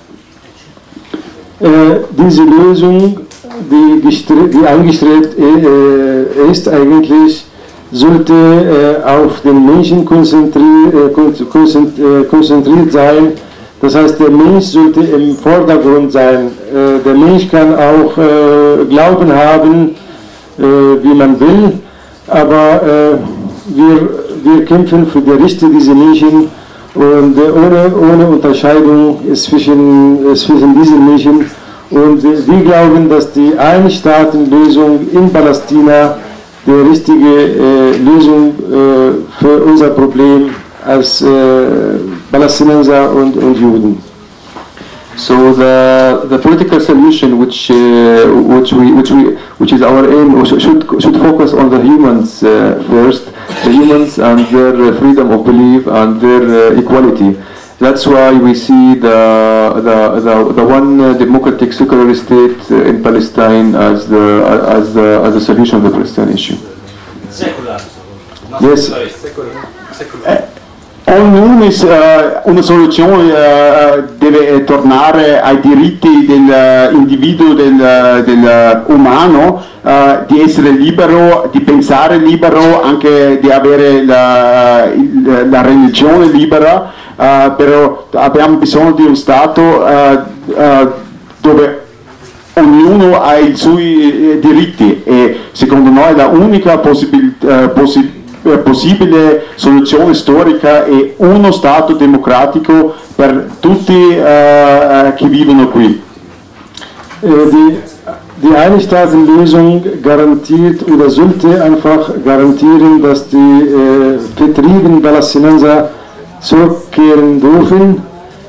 Äh, diese Lösung, die, die angestrebt äh, ist, eigentlich sollte äh, auf den Menschen konzentriert, äh, konzentriert sein. Das heißt, der Mensch sollte im Vordergrund sein. Äh, der Mensch kann auch äh, Glauben haben, äh, wie man will, aber äh, wir, wir kämpfen für die Rechte dieser Menschen und äh, ohne, ohne Unterscheidung zwischen, zwischen diesen Menschen. Und wir glauben, dass die Ein-Staaten-Lösung in Palästina die richtige äh, Lösung äh, für unser Problem als äh, Palästinenser und, und Juden. So the the political solution, which uh, which we which we which is our aim, should should focus on the humans uh, first, the humans and their freedom of belief and their uh, equality. That's why we see the the the, the one uh, democratic secular state uh, in Palestine as the uh, as the as the solution of the Palestinian issue. Secular. Yes. Eh, ognuno is, uh, una soluzione uh, deve tornare ai diritti dell'individuo, del, del umano, uh, di essere libero, di pensare libero, anche di avere la, la religione libera. Uh, però abbiamo bisogno di un Stato uh, uh, dove ognuno ha i suoi diritti e secondo noi la unica possibil, uh, possi, uh, possibile soluzione storica è uno Stato democratico per tutti uh, che vivono qui. Äh, die, die Ein-Staaten-Lösung garantiert oder sollte einfach garantieren, dass die äh, vertriebenen Palästinenser zurückkehren dürfen.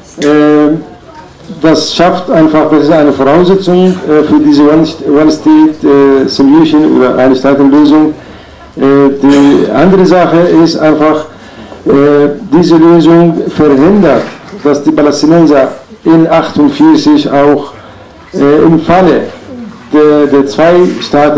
Das schafft einfach, das ist eine Voraussetzung für diese One-State-Solution oder eine Staatenlösung. Die andere Sache ist einfach, diese Lösung verhindert, dass die Palästinenser in achtundvierzig auch im Falle der, der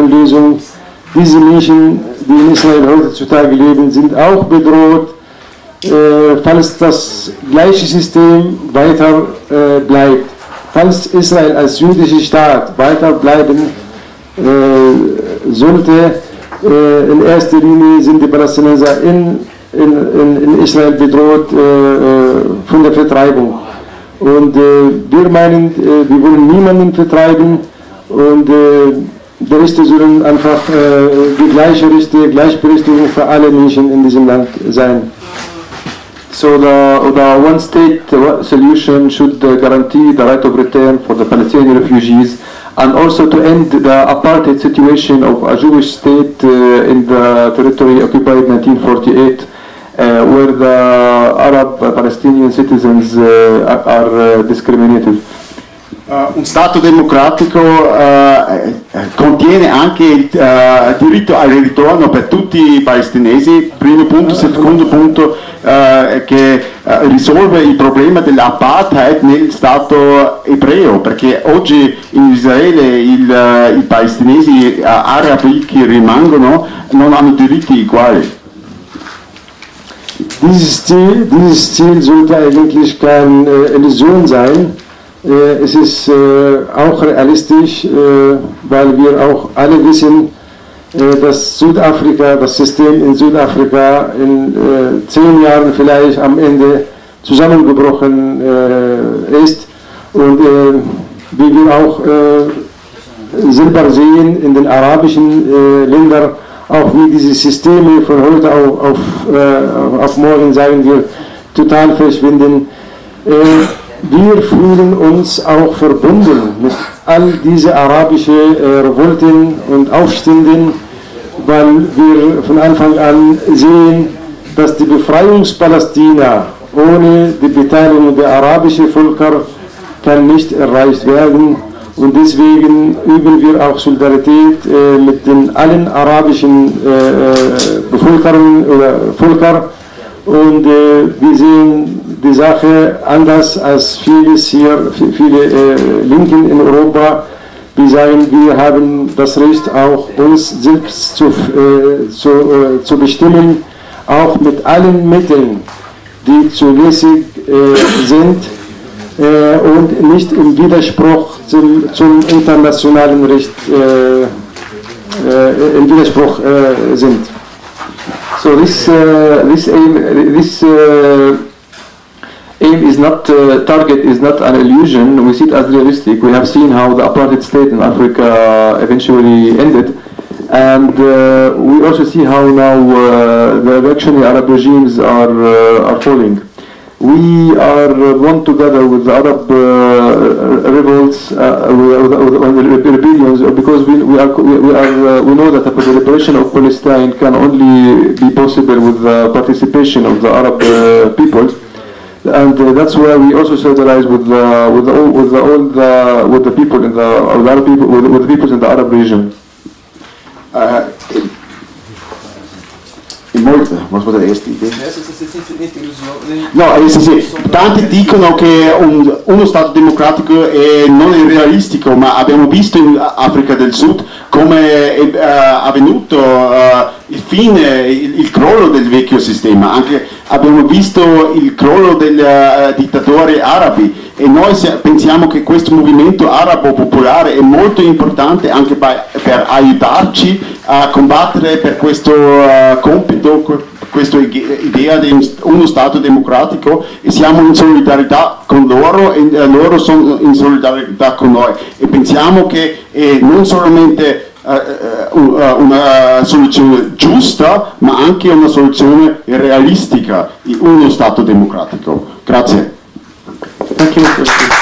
Zwei-Staaten-Lösung, diese Menschen, die in Israel heutzutage leben, sind auch bedroht. äh, falls das gleiche System weiter äh, bleibt, falls Israel als jüdischer Staat weiter bleiben äh, sollte, äh, in erster Linie sind die Palästinenser in, in, in, in Israel bedroht äh, von der Vertreibung. Und äh, wir meinen, äh, wir wollen niemanden vertreiben und äh, die Rechte sollen einfach äh, die gleiche Rechte, Gleichberechtigung für alle Menschen in diesem Land sein. So the, the one-state solution should uh, guarantee the right of return for the Palestinian refugees and also to end the apartheid situation of a Jewish state uh, in the territory occupied in nineteen forty-eight, uh, where the Arab uh, Palestinian citizens uh, are uh, discriminated. Uh, un Stato democratico uh, contiene anche il uh, diritto al ritorno per tutti i palestinesi, primo punto, secondo punto uh, che uh, risolve il problema dell'apartheid nel Stato ebreo, perché oggi in Israele il, uh, i palestinesi uh, arabi che rimangono non hanno diritti uguali. Dieses Ziel, dieses Ziel sollte eigentlich keine äh, Illusion sein. Äh, es ist äh, auch realistisch, äh, weil wir auch alle wissen, äh, dass Südafrika, das System in Südafrika in äh, zehn Jahren vielleicht am Ende zusammengebrochen äh, ist. Und äh, wie wir auch äh, selber sehen in den arabischen äh, Ländern, auch wie diese Systeme von heute auf, auf, äh, auf morgen, sagen wir, total verschwinden. Äh, wir fühlen uns auch verbunden mit all diese arabischen äh, Revolten und Aufständen, weil wir von Anfang an sehen, dass die Befreiungspalästina ohne die Beteiligung der arabischen Völker kann nicht erreicht werden. Und deswegen üben wir auch Solidarität äh, mit den allen arabischen äh, Bevölkerungen oder Völkern. Und äh, wir sehen die Sache anders als vieles hier, viele äh, Linken in Europa. Wir sagen, wir haben das Recht, auch uns selbst zu, äh, zu, äh, zu bestimmen, auch mit allen Mitteln, die zulässig äh, sind. Und nicht im Widerspruch zum, zum internationalen Recht äh, äh, im Widerspruch äh, sind. So this uh, this aim this uh, aim is not uh, target is not an illusion. We see it as realistic. We have seen how the apartheid state in Africa eventually ended, and uh, we also see how now uh, the reactionary Arab regimes are uh, are falling. We are one together with the Arab uh, revolts, uh, with, with, with the rebellions, because we, we are we are uh, we know that the liberation of Palestine can only be possible with the participation of the Arab uh, people, and uh, that's why we also solidarize with the with the with the all the with the people in the, the Arab people with, with the peoples in the Arab region. Uh, Was war der erste Idee? No, sì, sì. Tanti dicono che un, uno Stato democratico è, non è realistico, ma abbiamo visto in Africa del Sud come è uh, avvenuto uh, il fine, il, il crollo del vecchio sistema. Anche abbiamo visto il crollo degli uh, dittatori arabi, e noi se, pensiamo che questo movimento arabo popolare è molto importante anche per, per aiutarci a combattere per questo uh, compito, questa idea di uno Stato democratico, e siamo in solidarietà con loro e eh, loro sono in solidarietà con noi, e pensiamo che è non solamente uh, uh, una soluzione giusta, ma anche una soluzione realistica, uno Stato democratico. Grazie. Thank you.